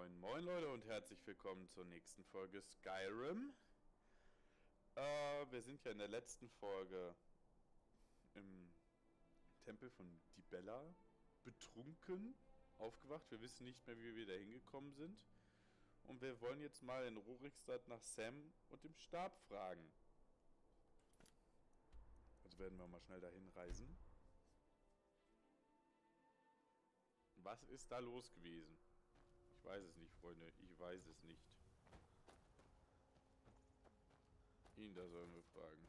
Moin moin Leute und herzlich willkommen zur nächsten Folge Skyrim. Wir sind ja in der letzten Folge im Tempel von Dibella betrunken aufgewacht. Wir wissen nicht mehr, wie wir wieder hingekommen sind. Und wir wollen jetzt mal in Rorikstadt nach Sam und dem Stab fragen. Also werden wir mal schnell dahin reisen. Was ist da los gewesen? Ich weiß es nicht, Freunde. Ich weiß es nicht. Ihn da sollen wir fragen.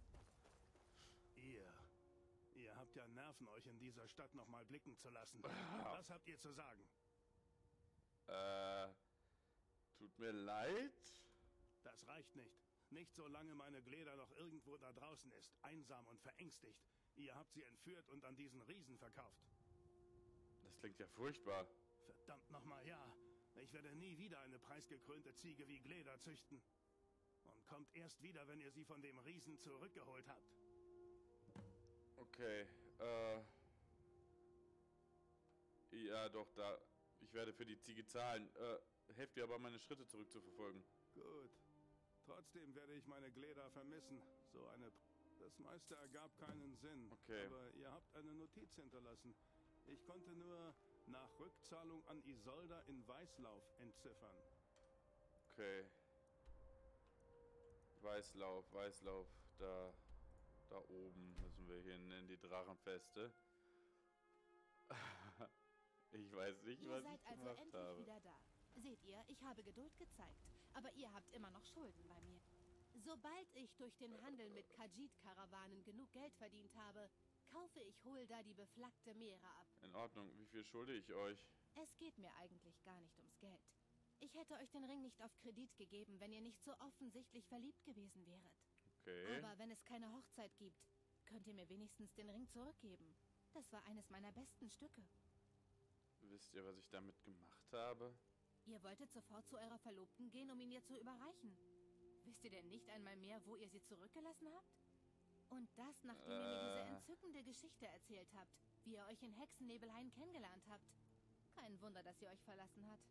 Ihr habt ja Nerven, euch in dieser Stadt nochmal blicken zu lassen. Was habt ihr zu sagen? Tut mir leid. Das reicht nicht. Nicht solange meine Gleda noch irgendwo da draußen ist, einsam und verängstigt. Ihr habt sie entführt und an diesen Riesen verkauft. Das klingt ja furchtbar. Verdammt nochmal, ja. Ich werde nie wieder eine preisgekrönte Ziege wie Gleda züchten. Und kommt erst wieder, wenn ihr sie von dem Riesen zurückgeholt habt. Okay, ja doch, da... Ich werde für die Ziege zahlen. Helft ihr aber, meine Schritte zurückzuverfolgen. Gut. Trotzdem werde ich meine Gleda vermissen. Das meiste ergab keinen Sinn. Okay. Aber ihr habt eine Notiz hinterlassen. Ich konnte nur nach Rückzahlung an Isolda in Weißlauf entziffern. Okay. Weißlauf, da oben müssen wir hin in die Drachenfeste. Ich weiß nicht, was ich gemacht habe. Ihr seid also endlich wieder da. Seht ihr, ich habe Geduld gezeigt, aber ihr habt immer noch Schulden bei mir. Sobald ich durch den Handel mit Khajiit-Karawanen genug Geld verdient habe, kaufe ich Hulda die beflaggte Meere ab. In Ordnung, wie viel schulde ich euch? Es geht mir eigentlich gar nicht ums Geld. Ich hätte euch den Ring nicht auf Kredit gegeben, wenn ihr nicht so offensichtlich verliebt gewesen wäret. Okay. Aber wenn es keine Hochzeit gibt, könnt ihr mir wenigstens den Ring zurückgeben. Das war eines meiner besten Stücke. Wisst ihr, was ich damit gemacht habe? Ihr wolltet sofort zu eurer Verlobten gehen, um ihn ihr zu überreichen. Wisst ihr denn nicht einmal mehr, wo ihr sie zurückgelassen habt? Und das, nachdem ihr mir diese entzückende Geschichte erzählt habt, wie ihr euch in Hexennebelhain kennengelernt habt. Kein Wunder, dass sie euch verlassen hat.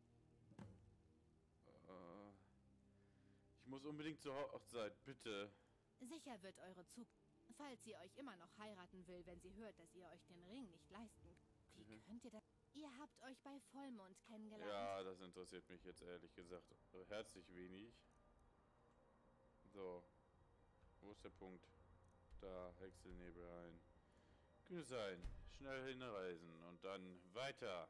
Ich muss unbedingt zur Hochzeit, bitte. Sicher wird eure falls sie euch immer noch heiraten will, wenn sie hört, dass ihr euch den Ring nicht leisten könnt. Wie könnt ihr das? Ihr habt euch bei Vollmond kennengelernt. Ja, das interessiert mich jetzt ehrlich gesagt herzlich wenig. So. Wo ist der Punkt? Da, Hexennebelhain. Könnte sein. Schnell hinreisen und dann weiter.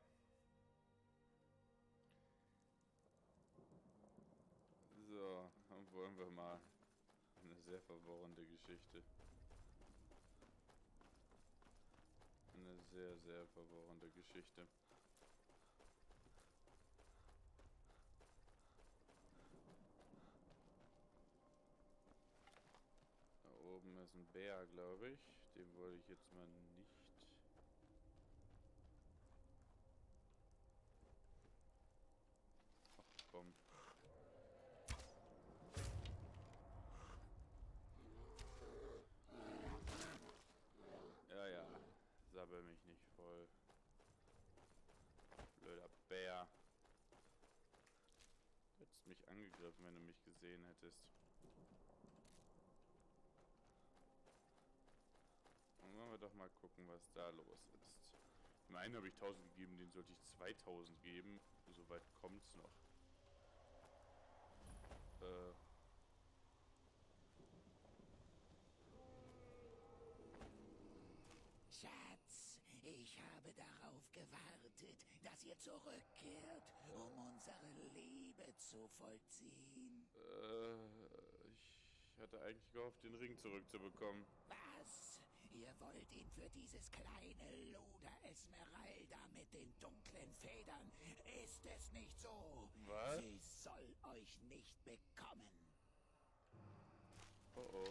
So, dann wollen wir mal eine sehr verworrende Geschichte. Eine sehr, sehr verworrende Geschichte. Da oben ist ein Bär, glaube ich. Den wollte ich jetzt mal nicht. Ach komm. Ja, sabbel mich nicht voll. Blöder Bär. Du hättest mich angegriffen, wenn du mich gesehen hättest. Dann wollen wir doch mal gucken, was da los ist. Dem einen habe ich 1000 gegeben, den sollte ich 2000 geben. Soweit kommt's noch. Schatz, ich habe darauf gewartet, dass ihr zurückkehrt, um unsere Liebe zu vollziehen. Ich hatte eigentlich gehofft, den Ring zurückzubekommen. Was? Ihr wollt ihn für dieses kleine Luder Esmeralda mit den dunklen Federn? Ist es nicht so? Was? Sie soll euch nicht bekommen. Oh oh.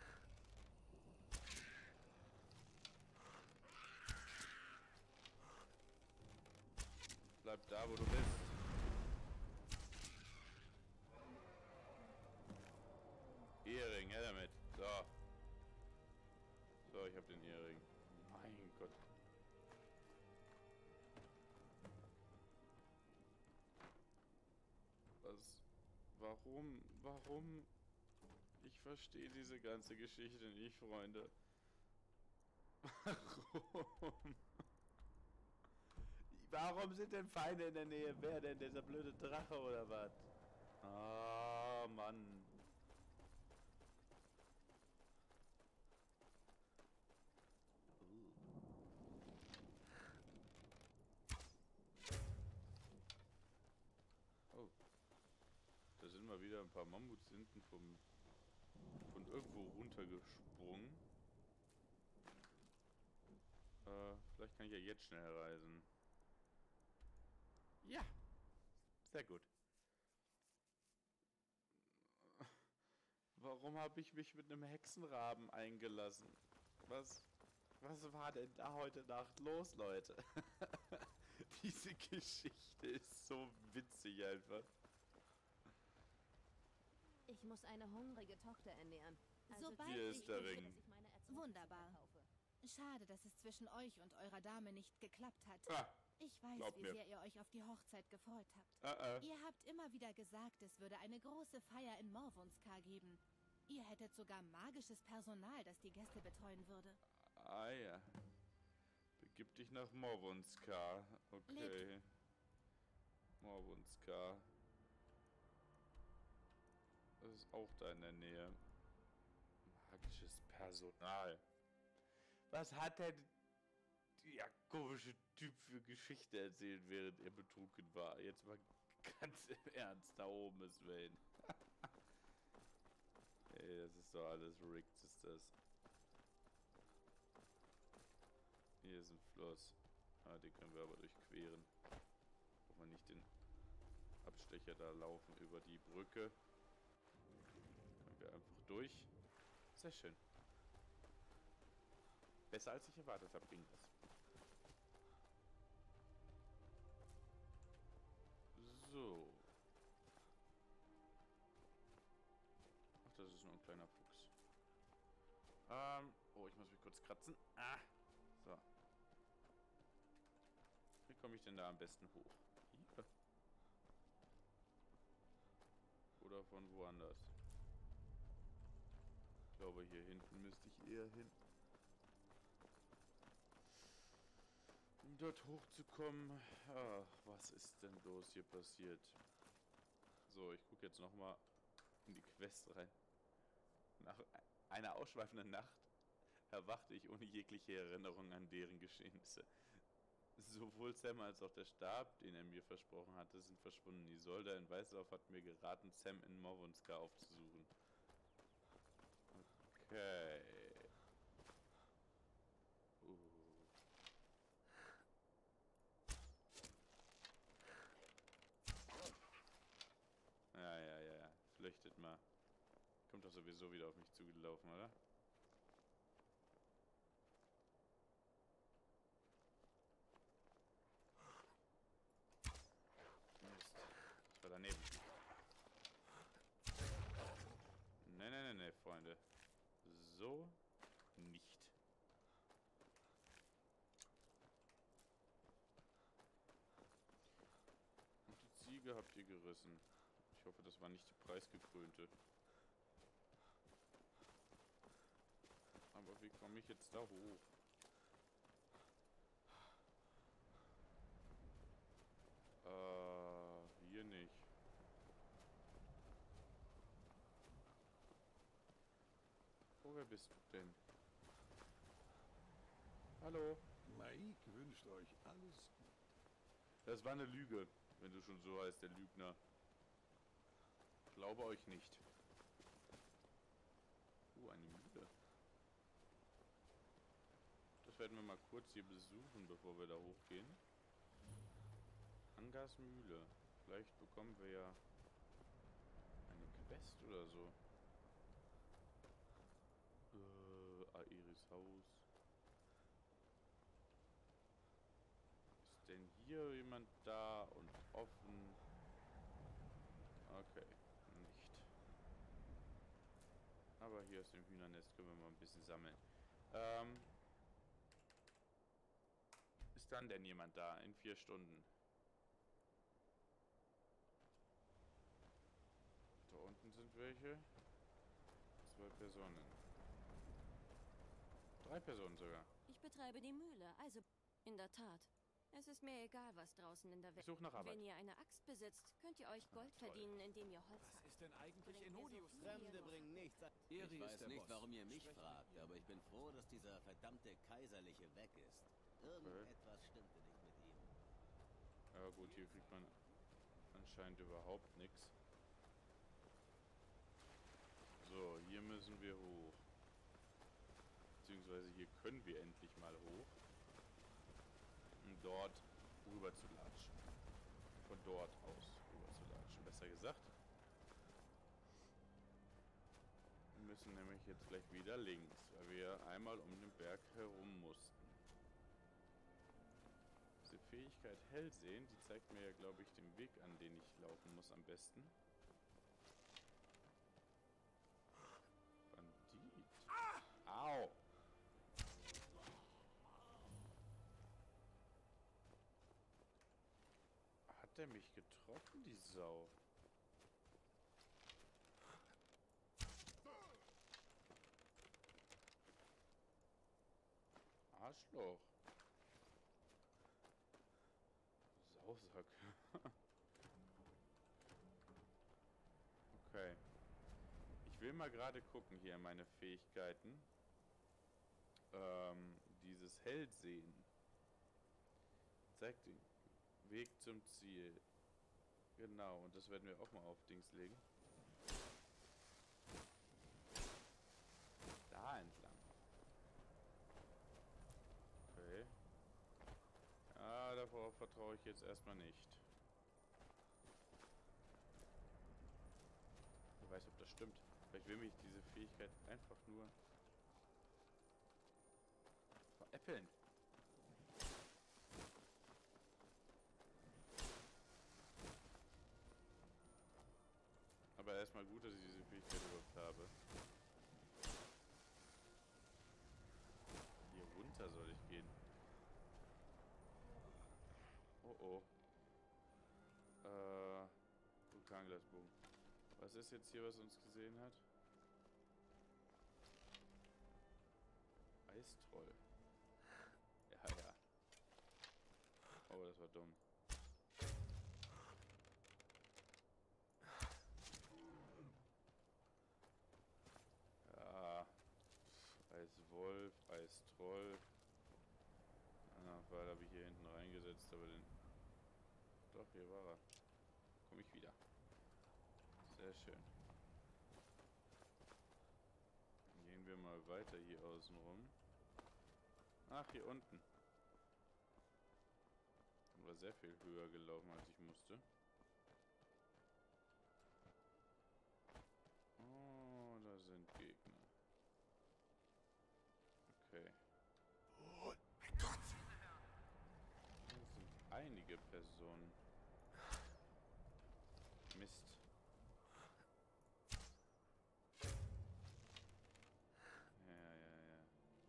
Bleib da, wo du bist. Ehering, her damit. So. So, ich hab den Ehering. Mein Gott. Warum? Ich verstehe diese ganze Geschichte nicht, Freunde. Warum? Warum sind denn Feinde in der Nähe? Wer denn? Dieser blöde Drache oder was? Ah, Mann. Oh. Da sind mal wieder ein paar Mammuts hinten von irgendwo runtergesprungen. Vielleicht kann ich ja jetzt schnell reisen. Ja, sehr gut. Warum habe ich mich mit einem Hexenraben eingelassen? Was war denn da heute Nacht los, Leute? Diese Geschichte ist so witzig einfach. Ich muss eine hungrige Tochter ernähren. Sobald Hier ich ist der dich- Ring. Wunderbar. Schade, dass es zwischen euch und eurer Dame nicht geklappt hat. Ah, Ich weiß, glaub wie mir. sehr ihr euch auf die Hochzeit gefreut habt. Ihr habt immer wieder gesagt, es würde eine große Feier in Morvunskar geben. Ihr hättet sogar magisches Personal, das die Gäste betreuen würde. Ah ja. Begib dich nach Morvunskar. Okay. Morvunskar. Das ist auch da in der Nähe. Magisches Personal. Was hat denn der komische Typ für Geschichte erzählt, während er betrunken war? Jetzt mal ganz im Ernst, da oben ist Wayne. Ey, das ist doch alles rigged, ist das. Hier ist ein Fluss. Ah, den können wir aber durchqueren. Brauchen wir nicht den Abstecher da laufen über die Brücke. Können wir einfach durch. Sehr schön. Besser als ich erwartet habe, ging das. So. Ach, das ist nur ein kleiner Fuchs. Oh, ich muss mich kurz kratzen. Ah. So. Wie komme ich denn da am besten hoch? Hier. Oder von woanders? Ich glaube, hier hinten müsste ich eher hin. Um dort hochzukommen. Ach, was ist denn bloß hier passiert? So, ich gucke jetzt nochmal in die Quest rein. Nach einer ausschweifenden Nacht erwachte ich ohne jegliche Erinnerung an deren Geschehnisse. Sowohl Sam als auch der Stab, den er mir versprochen hatte, sind verschwunden. Isolde in Weißlauf hat mir geraten, Sam in Morvunskar aufzusuchen. Okay. Ja. Flüchtet mal. Kommt doch sowieso wieder auf mich zugelaufen, oder? Mist. Das war daneben. Nee, Freunde. So nicht. Und die Ziege habt ihr gerissen. Ich hoffe, das war nicht die preisgekrönte. Aber wie komme ich jetzt da hoch? Hier nicht. Oh, wer bist du denn? Hallo? Mike wünscht euch alles Gute. Das war eine Lüge, wenn du schon so heißt, der Lügner. Glaube euch nicht. Eine Mühle. Das werden wir mal kurz hier besuchen, bevor wir da hochgehen. Angas Mühle. Vielleicht bekommen wir ja eine Quest oder so. Aeris Haus. Ist denn hier jemand da und offen? Okay, nicht. Aber hier aus dem Hühnernest können wir mal ein bisschen sammeln. Ist dann denn jemand da in 4 Stunden? sind welche. 2 Personen. 3 Personen sogar. Ich betreibe die Mühle, also in der Tat. Es ist mir egal, was draußen in der Ich Welt... suche nach Arbeit. Wenn ihr eine Axt besitzt, könnt ihr euch Gold verdienen, indem ihr Holz Was hackt. ist denn eigentlich Bringt in mir so Odius? viel ihr Fremde nur bringen habt. nichts an. Ich weiß nicht, warum ihr mich fragt, aber ich bin froh, dass dieser verdammte Kaiserliche weg ist. Irgendetwas stimmte nicht mit ihm. Ja gut, hier kriegt man anscheinend überhaupt nichts. So, hier müssen wir hoch. Beziehungsweise hier können wir endlich mal hoch. Um dort rüber zu latschen. Von dort aus rüber zu latschen, besser gesagt. Wir müssen nämlich jetzt gleich wieder links, weil wir einmal um den Berg herum mussten. Diese Fähigkeit Hellsehen, die zeigt mir ja, glaube ich, den Weg an, den ich laufen muss am besten. Bandit. Au! Hat er mich getroffen, die Sau? Arschloch. Sausack. Okay. Ich will mal gerade gucken hier in meine Fähigkeiten. Dieses Hellsehen zeigt den Weg zum Ziel. Genau, und das werden wir auch mal auf Dings legen. Da entlang. Okay. Ja, davor vertraue ich jetzt erstmal nicht. Wer weiß, ob das stimmt. Vielleicht will mich diese Fähigkeit einfach nur veräppeln. Aber erstmal gut, dass ich diese Fähigkeit überhaupt habe. Hier runter soll ich gehen. Oh oh. Vulkanglasbogen. Was ist jetzt hier, was uns gesehen hat? Eistroll. Ja, ja. Oh, das war dumm. Ja. Eiswolf, Eistroll. Weil habe ich hier hinten reingesetzt, aber den... Doch, hier war er. Komme ich wieder. Sehr schön. Dann gehen wir mal weiter hier außen rum. Ach, hier unten. War sehr viel höher gelaufen, als ich musste. Oh, da sind Gegner. Okay. Oh, mein Gott! Das sind einige Personen. Mist. Ja, ja, ja.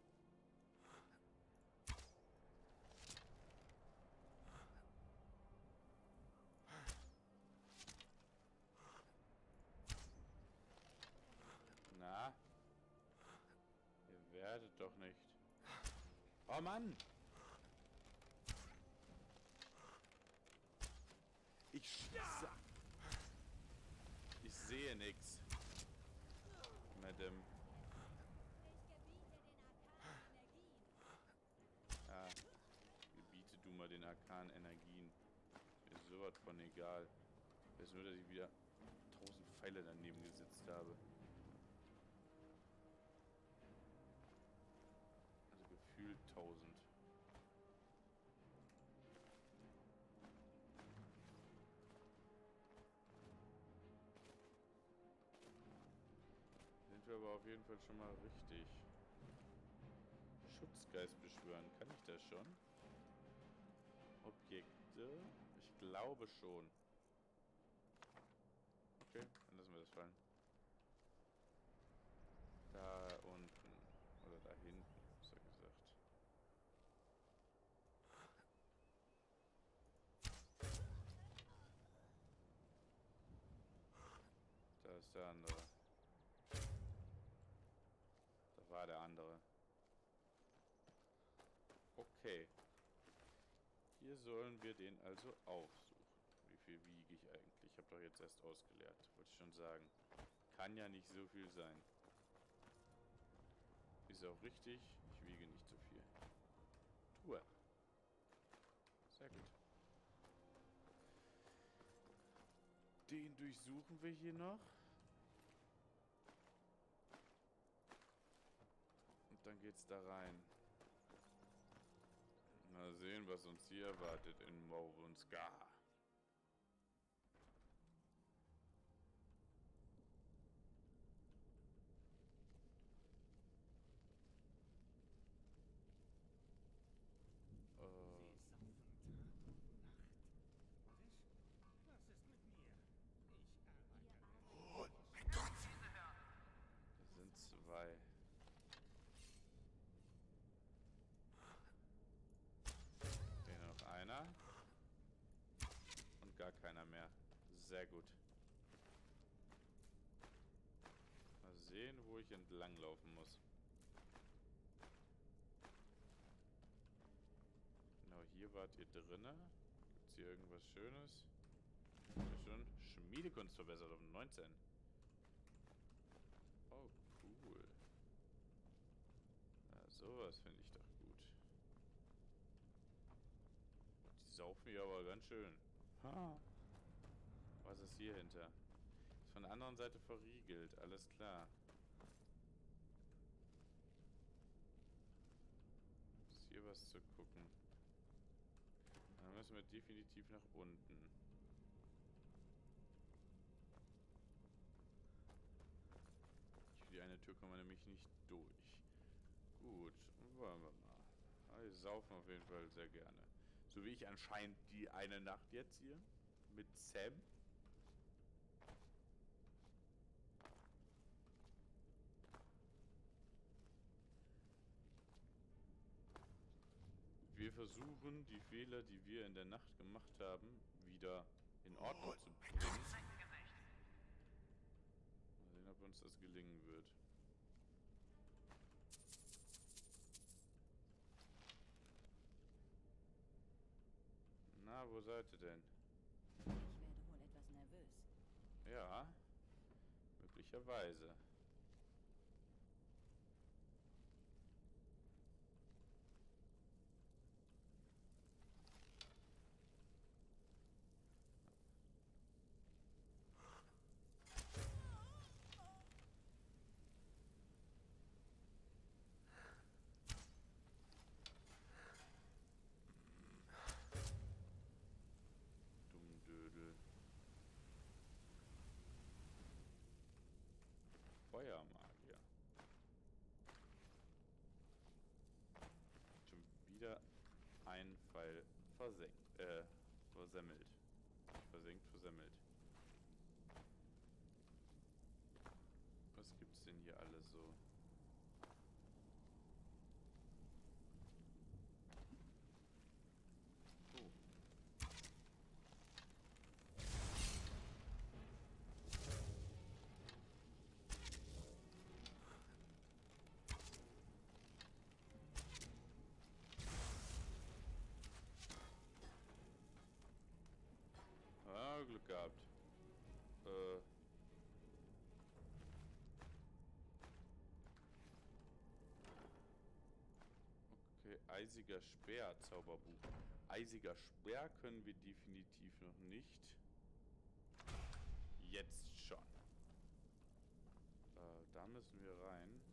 Na? Ihr werdet doch nicht. Oh Mann! Ich schieße. Ich sehe nix. Madame. Ja. Gebiete du mal den arkanen Energien. Mir ist sowas von egal. Ich weiß nur, dass ich wieder 1000 Pfeile daneben gesetzt habe. Also gefühlt 1000. Sind wir aber auf jeden Fall schon mal richtig. Schutzgeist beschwören. Kann ich das schon? Objekte? Ich glaube schon. Okay, dann lassen wir das fallen. Da unten. Oder da hinten, besser gesagt. Das ist der andere? Da war der andere. Okay. Hier sollen wir den also aufsuchen. Wie viel wiege ich eigentlich? Ich habe doch jetzt erst ausgeleert. Wollte ich schon sagen. Kann ja nicht so viel sein. Ist auch richtig. Ich wiege nicht so viel. Truhe. Sehr gut. Den durchsuchen wir hier noch. Und dann geht's da rein. Mal sehen, was uns hier erwartet in Morunska. Das sind zwei. Hier noch einer. Und gar keiner mehr. Sehr gut. Mal sehen, wo ich entlang laufen muss. Genau, hier wart ihr drinne. Gibt's hier irgendwas Schönes? Ja, schon. Schmiedekunst verbessert auf 19. Oh, cool. Ja, sowas finde ich doch gut. Die saufen hier aber ganz schön. Ha. Was ist hier hinter? Ist von der anderen Seite verriegelt. Alles klar. Ist hier was zu gucken? Dann müssen wir definitiv nach unten. Durch die eine Tür kommen wir nämlich nicht durch. Gut, wollen wir mal. Ja, die saufen auf jeden Fall sehr gerne. So wie ich anscheinend die eine Nacht jetzt hier. Mit Sam. Wir versuchen, die Fehler, die wir in der Nacht gemacht haben, wieder in Ordnung zu bringen. Mal sehen, ob uns das gelingen wird. Na, wo seid ihr denn? Ich werde wohl etwas nervös. Ja, möglicherweise. Dummdödel. Feuermagier. Schon wieder ein Pfeil versenkt. Versemmelt. Versenkt, versemmelt. Was gibt's denn hier alles so? Oh. Ah, Glück gehabt. Okay, eisiger Speer, Zauberbuch. Eisiger Speer können wir definitiv noch nicht. Jetzt schon. Da müssen wir rein.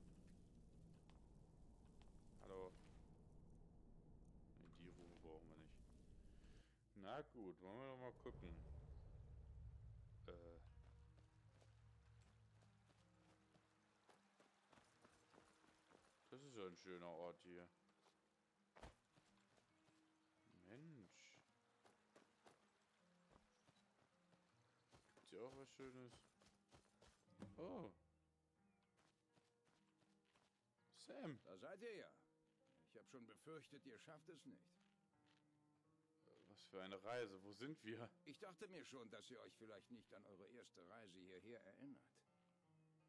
Hallo. Nee, die Rufe brauchen wir nicht. Na gut, wollen wir doch mal gucken. Das ist ja ein schöner Ort hier. Mensch. Gibt's hier auch was Schönes? Oh. Sam. Da seid ihr ja. Ich habe schon befürchtet, ihr schafft es nicht. Was für eine Reise. Wo sind wir? Ich dachte mir schon, dass ihr euch vielleicht nicht an eure erste Reise hierher erinnert.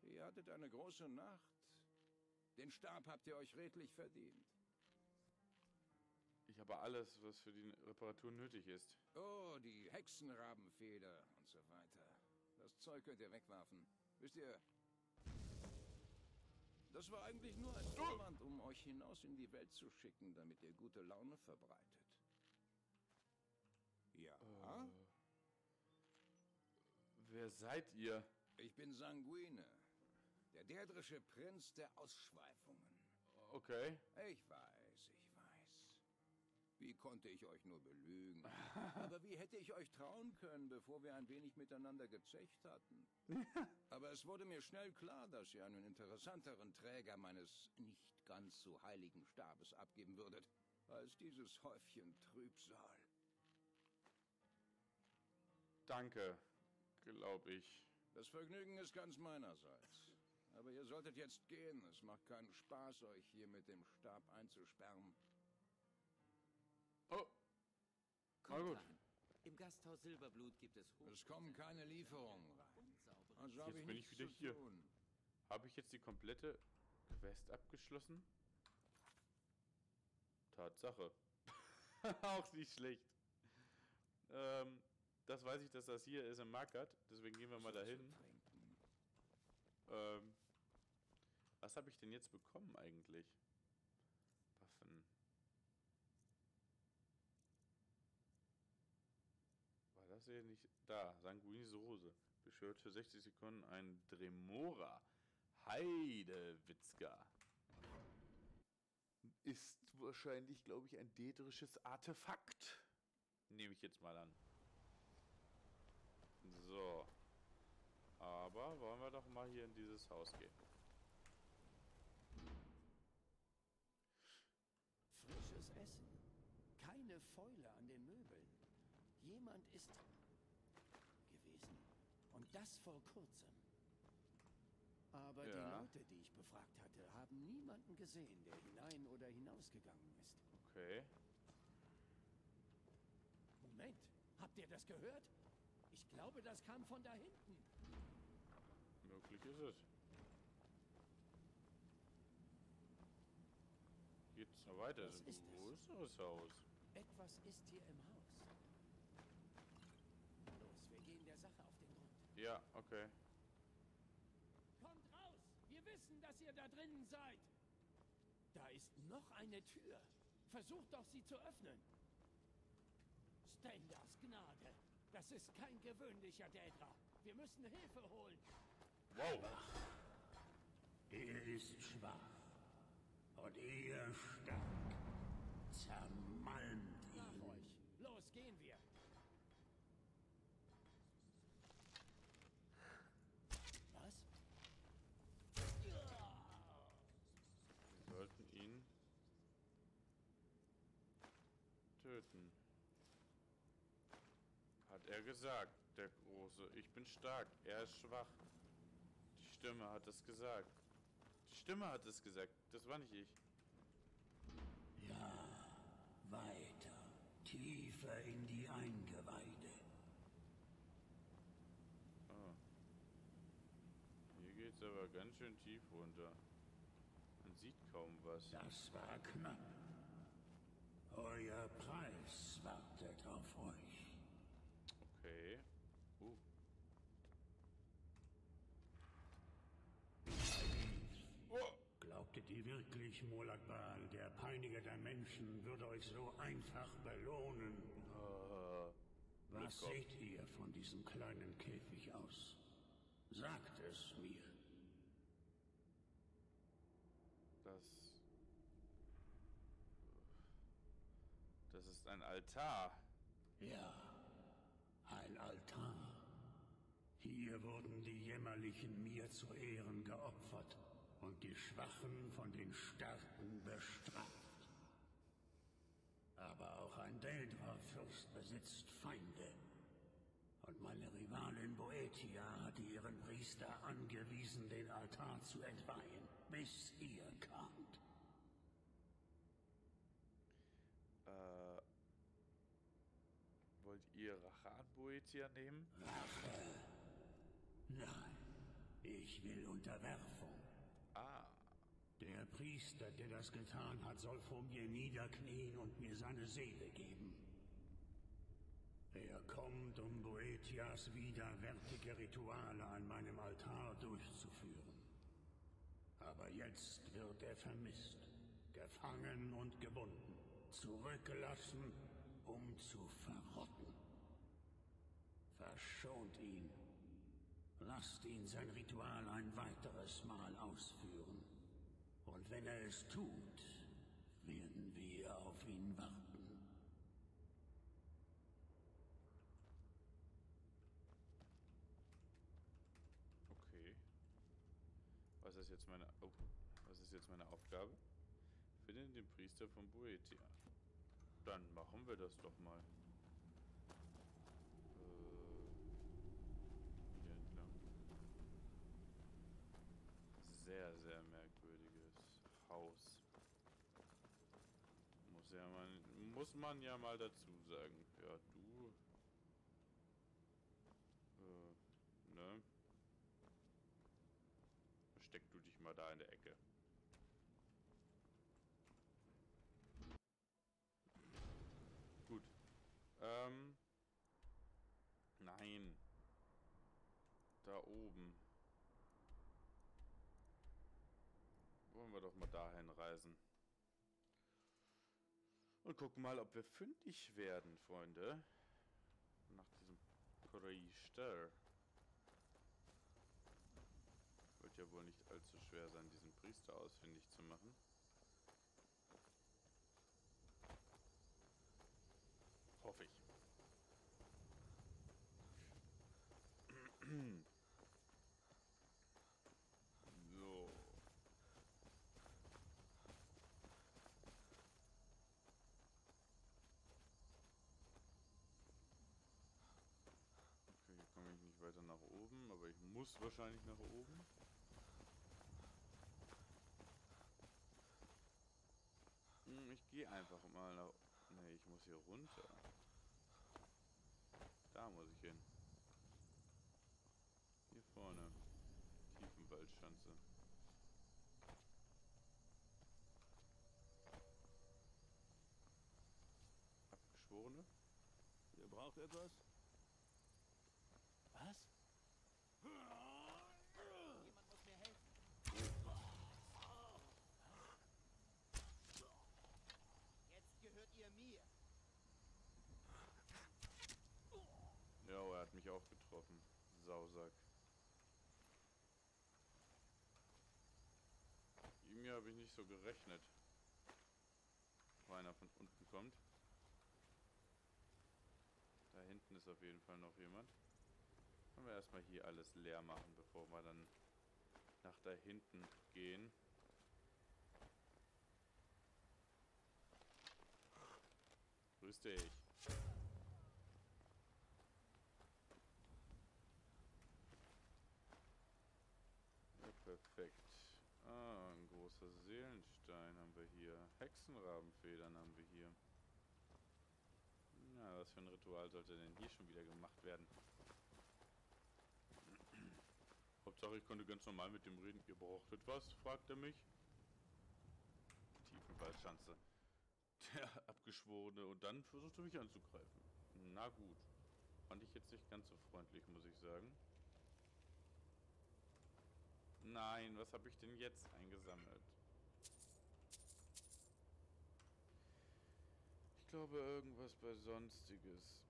Ihr hattet eine große Nacht. Den Stab habt ihr euch redlich verdient. Ich habe alles, was für die Reparatur nötig ist. Oh, die Hexenrabenfeder und so weiter. Das Zeug könnt ihr wegwerfen. Wisst ihr, das war eigentlich nur ein Vorwand, um euch hinaus in die Welt zu schicken, damit ihr gute Laune verbreitet. Ja? Wer seid ihr? Ich bin Sanguine, der dädrische Prinz der Ausschweifungen. Okay. Ich weiß. Wie konnte ich euch nur belügen? Aber wie hätte ich euch trauen können, bevor wir ein wenig miteinander gezecht hatten? Aber es wurde mir schnell klar, dass ihr einen interessanteren Träger meines nicht ganz so heiligen Stabes abgeben würdet, als dieses Häufchen Trübsal. Danke, glaube ich. Das Vergnügen ist ganz meinerseits. Aber ihr solltet jetzt gehen. Es macht keinen Spaß, euch hier mit dem Stab einzusperren. Oh. Kommt gut. rein. Im Gasthaus Silberblut gibt es Es kommen keine Lieferungen rein. Also habe Jetzt ich bin nichts ich wieder zu hier. tun. Habe ich jetzt die komplette Quest abgeschlossen? Tatsache. Auch nicht schlecht. Das weiß ich, dass das hier ist im Market. Deswegen gehen wir mal dahin. Was habe ich denn jetzt bekommen eigentlich? Waffen. War das hier nicht? Da, Sanguinis Rose. Beschwört für 60 Sekunden ein Dremora. Heidewitzka. Ist wahrscheinlich, glaube ich, ein dädrisches Artefakt. Nehme ich jetzt mal an. So. Aber wollen wir doch mal hier in dieses Haus gehen. Frisches Essen. Keine Fäule an den Möbeln. Jemand ist gewesen. Und das vor kurzem. Aber die Ja. Leute, die ich befragt hatte, haben niemanden gesehen, der hinein oder hinausgegangen ist. Okay. Moment, habt ihr das gehört? Ich glaube, das kam von da hinten. Möglich ist es. Geht's noch weiter? Was ist Wo es? ist das Haus? Etwas ist hier im Haus. Los, wir gehen der Sache auf den Grund. Ja, okay. Kommt raus! Wir wissen, dass ihr da drinnen seid. Da ist noch eine Tür. Versucht doch, sie zu öffnen. Stenders Gnade. Das ist kein gewöhnlicher Dädra. Wir müssen Hilfe holen. Wow. Er ist schwach und ihr stark. Zermalmt Nach ihn. euch. Los, gehen wir. Was? Wir sollten ihn töten. Hat er gesagt, der Große. Ich bin stark, er ist schwach. Die Stimme hat es gesagt. Die Stimme hat es gesagt, das war nicht ich. Ja, weiter, tiefer in die Eingeweide. Ah. Hier geht's aber ganz schön tief runter. Man sieht kaum was. Das war knapp. Euer Preis wartet auf euch. Okay. Oh. Glaubtet ihr wirklich, Molakbal, der Peiniger der Menschen, würde euch so einfach belohnen? Was Blutkopf. seht ihr von diesem kleinen Käfig aus? Sagt es mir. Das ist ein Altar. Ja, ein Altar. Hier wurden die Jämmerlichen mir zu Ehren geopfert und die Schwachen von den Starken bestraft. Aber auch ein Dädra-Fürst besitzt Feinde. Und meine Rivalin Boetia hatte ihren Priester angewiesen, den Altar zu entweihen, bis ihr kamt. Wollt ihr Rache an Boetia nehmen? Rache? Nein. Ich will Unterwerfung. Ah. Der Priester, der das getan hat, soll vor mir niederknien und mir seine Seele geben. Er kommt, um Boetias widerwärtige Rituale an meinem Altar durchzuführen. Aber jetzt wird er vermisst, gefangen und gebunden, zurückgelassen, um zu verrotten. Verschont ihn. Lasst ihn sein Ritual ein weiteres Mal ausführen. Und wenn er es tut, werden wir auf ihn warten. Okay. Was ist jetzt meine... Oh. Was ist jetzt meine Aufgabe? Finde den Priester von Boetia. Dann machen wir das doch mal. Hier entlang. Sehr, sehr merkwürdiges Haus. Muss man ja mal dazu sagen. Ja, du... ne? Versteck du dich mal da in der Ecke. Gut. Nein. Da oben. Wollen wir doch mal dahin reisen. Und gucken mal, ob wir fündig werden, Freunde. Nach diesem Priester. Wird ja wohl nicht allzu schwer sein, diesen Priester ausfindig zu machen. Hoffe ich. So. Okay, hier komme ich nicht weiter nach oben, aber ich muss wahrscheinlich nach oben. Ich gehe einfach mal nach... Ne, ich muss hier runter. Da muss ich hin. Hier vorne. Tiefenwaldschanze. Abgeschworene? Ihr braucht etwas? Was? Jemand muss mir helfen. Jetzt gehört ihr mir. Ja, er hat mich auch getroffen. Sausack. Irgendwie habe ich nicht so gerechnet. Wo einer von unten kommt. Da hinten ist auf jeden Fall noch jemand. Können wir erstmal hier alles leer machen, bevor wir dann nach da hinten gehen. Grüß dich. Ja, perfekt. Ah, ein großer Seelenstein haben wir hier. Hexenrabenfedern haben wir hier. Na, was für ein Ritual sollte denn hier schon wieder gemacht werden? Hauptsache, ich konnte ganz normal mit dem reden. Ihr brauchtet was? Fragt er mich. Tiefenwaldschanze. Der Abgeschworene. Und dann versuchte mich anzugreifen. Na gut. Fand ich jetzt nicht ganz so freundlich, muss ich sagen. Nein, was habe ich denn jetzt eingesammelt? Ich glaube, irgendwas bei Sonstiges.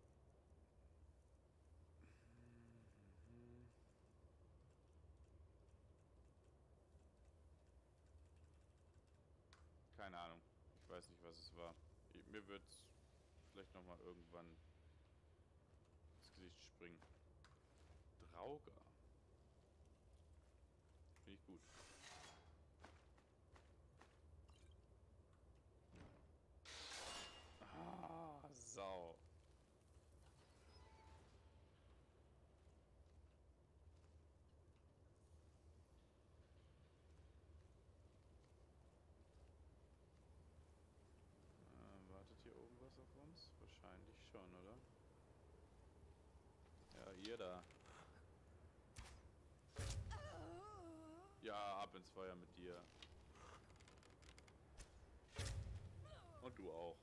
Keine Ahnung. Ich weiß nicht, was es war. Mir wird es vielleicht nochmal irgendwann ins Gesicht springen. Drauger. Finde ich gut. Ah, Sau. Wartet hier oben was auf uns? Wahrscheinlich schon, oder? Ja, ihr da. ab ins Feuer mit dir. Und du auch.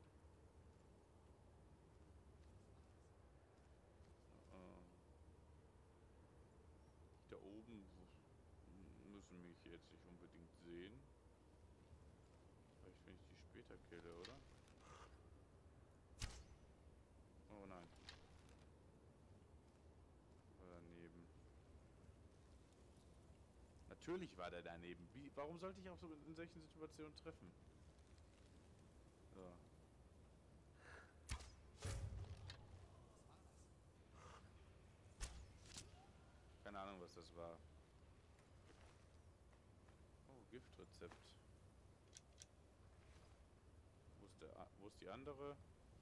Da oben müssen mich jetzt nicht unbedingt sehen. Vielleicht wenn ich die später kille, oder? Oh nein. War daneben. Natürlich war der daneben. Warum sollte ich auch so in solchen Situationen treffen? So. Keine Ahnung, was das war. Oh, Giftrezept. Wo ist die andere?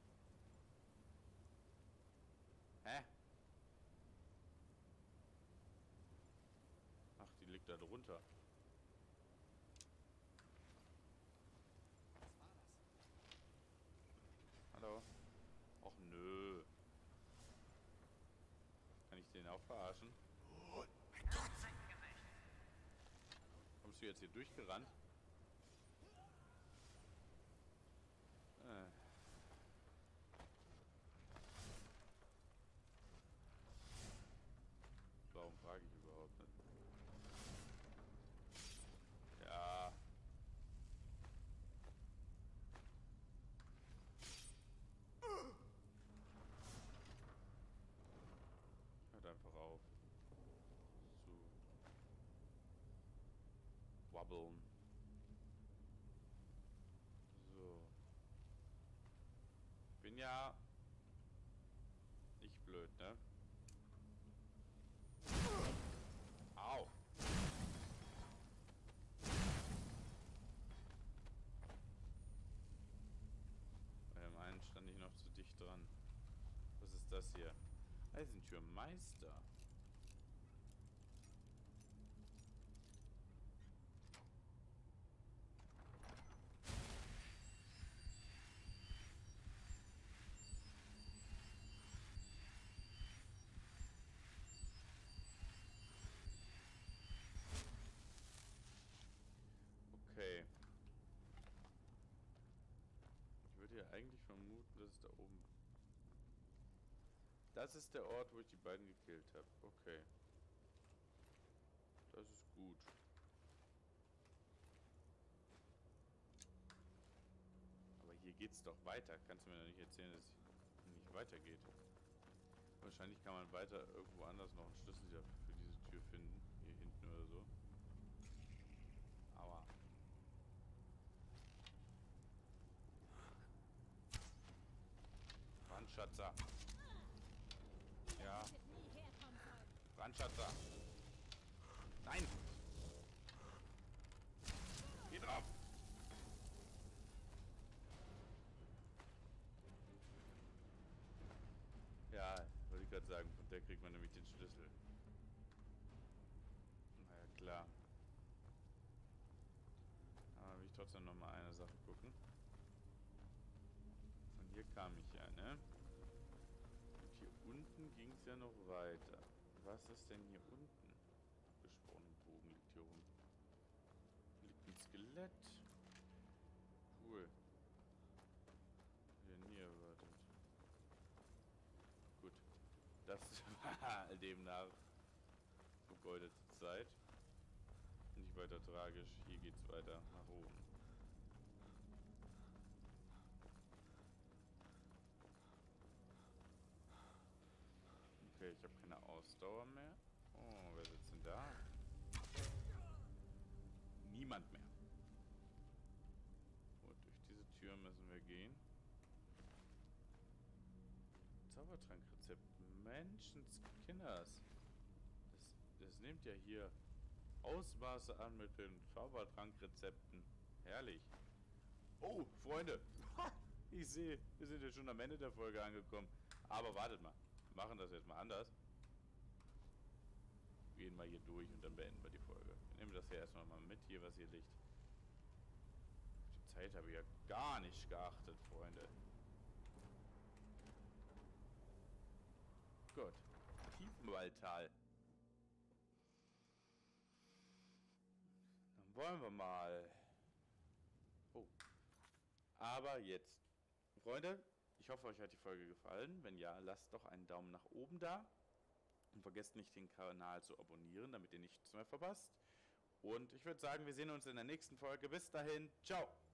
Hä? Ach, die liegt da drunter. Hallo? Och nö. Kann ich den auch verarschen? Kommst du jetzt hier durchgerannt? Warum frage ich überhaupt nicht? Ja. Hört einfach auf. Zu wobbeln. So. Bin ja nicht blöd, ne? Au. Bei dem einen stand ich noch zu dicht dran. Was ist das hier? Eisentürmeister. Okay. Ich würde ja eigentlich vermuten, dass es da oben... Das ist der Ort, wo ich die beiden gekillt habe. Okay. Das ist gut. Aber hier geht's doch weiter. Kannst du mir doch nicht erzählen, dass es nicht weitergeht. Wahrscheinlich kann man weiter irgendwo anders noch einen Schlüssel für diese Tür finden. Hier hinten oder so. Aua. Brandschatzer. Ja. Brandschatzer. Nein! Geh drauf! Ja, wollte ich gerade sagen, von der kriegt man nämlich den Schlüssel. Naja, klar. Aber will ich trotzdem noch mal eine Sache gucken. Von hier kam ich ja, ne? Und hier unten ging es ja noch weiter. Was ist denn hier unten? Abgesprochener Bogen liegt hier rum. Liegt ein Skelett. Cool. Hier nie erwartet. Gut. Das war demnach vergeudete Zeit. Nicht weiter tragisch. Hier geht's weiter nach oben. Okay, ich habe keine Ausdauer mehr. Oh, wer sitzt denn da? Niemand mehr. Gut, durch diese Tür müssen wir gehen. Zaubertrankrezept. Menschenskinders. Das nimmt ja hier Ausmaße an mit den Zaubertrankrezepten. Herrlich. Oh, Freunde. Ich sehe, wir sind ja schon am Ende der Folge angekommen. Aber wartet mal. Wir machen das jetzt mal anders. Wir gehen mal hier durch und dann beenden wir die Folge. Wir nehmen das hier erstmal mal mit, hier was hier liegt. Auf die Zeit habe ich ja gar nicht geachtet, Freunde. Gut. Tiefenwaldtal. wollen wir mal. Oh. Aber jetzt. Freunde, ich hoffe, euch hat die Folge gefallen. Wenn ja, lasst doch einen Daumen nach oben da. Und vergesst nicht, den Kanal zu abonnieren, damit ihr nichts mehr verpasst. Und ich würde sagen, wir sehen uns in der nächsten Folge. Bis dahin, ciao!